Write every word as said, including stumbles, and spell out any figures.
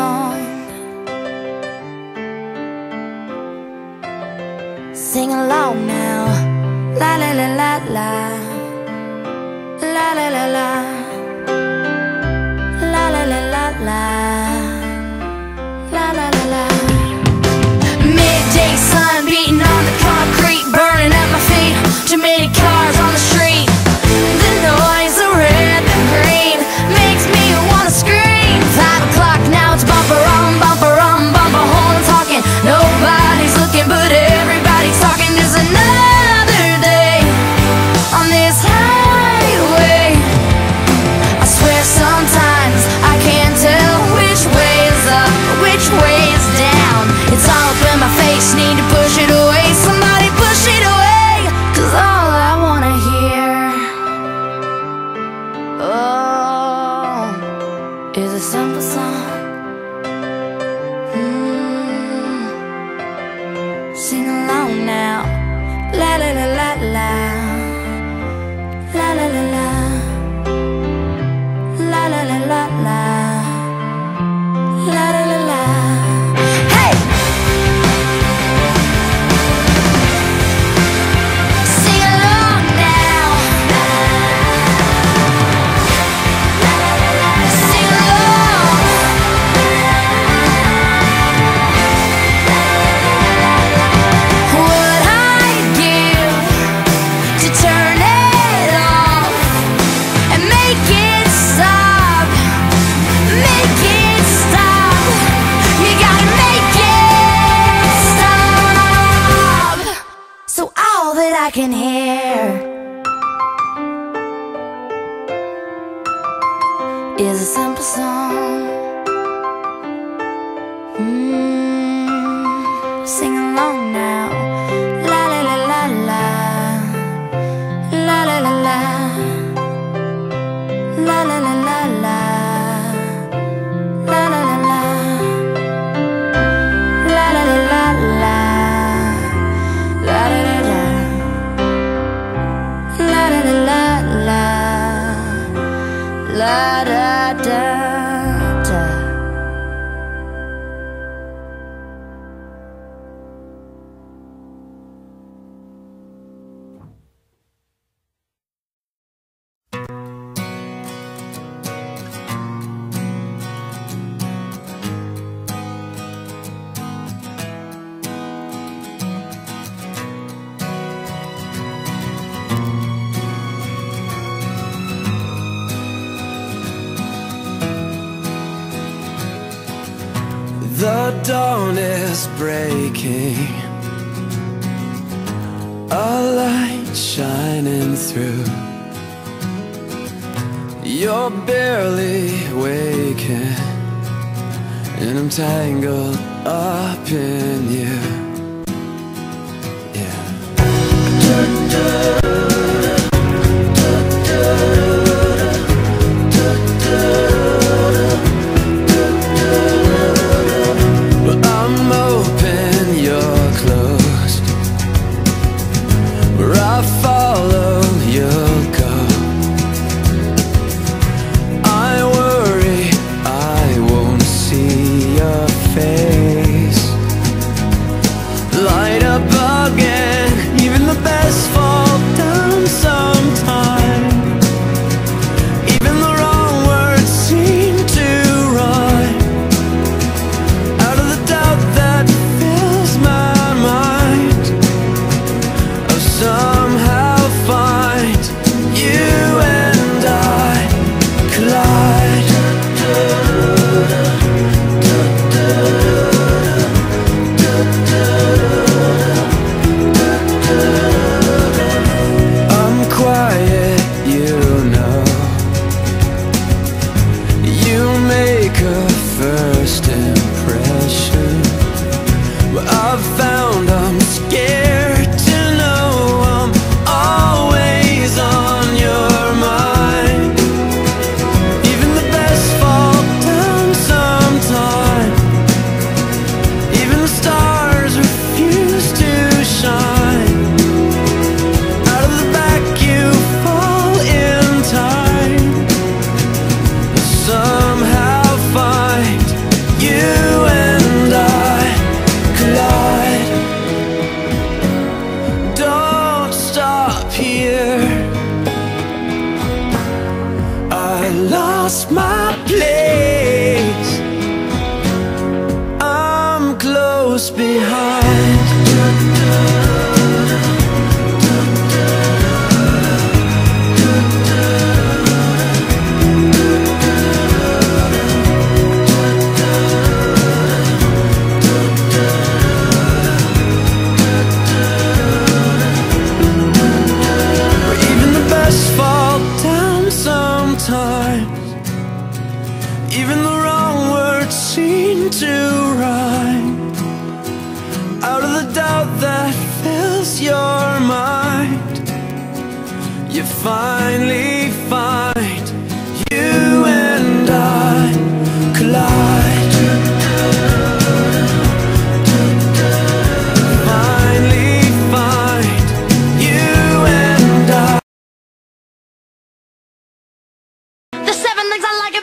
song. Sing along now. La la la la la. La la la la. La la la la la. La la la la. Midday sun beating on the concrete, burning at my feet. Too many cars on the street. The noise of red and green makes me wanna scream. Five o'clock now, it's bumper on, bumper on, bumper horn talking. Nobody's looking, but everybody's talking. There's another day on this highway. I swear sometimes I can't tell which way is up, which way is down. It's all up in my face, need to push it away. Somebody push it away, 'cause all I wanna hear, oh, is a simple song. mm. Sing along now. La la la la la. La la la la. La la la la la. La la la la. Hey! Sing along now. Sing along. What I'd give to turn it off and make it stop. Make it stop. You gotta make it stop. So all that I can hear is a simple song. mm. Sing along now. La la la la la. La la la la. La la la la la. La la la la. La la la la la. La la la la. La la la la la. La da da da. The dawn is breaking, a light shining through. You're barely waking, and I'm tangled up in you. Yeah. But I'm open, you're closed. Where I follow, you'll go. I worry I won't see your face. here. I lost my place. I'm close behind. Even the wrong words seem to rhyme. Out of the doubt that fills your mind, you finally find you and I collide. Finally find you and I. The seven things I like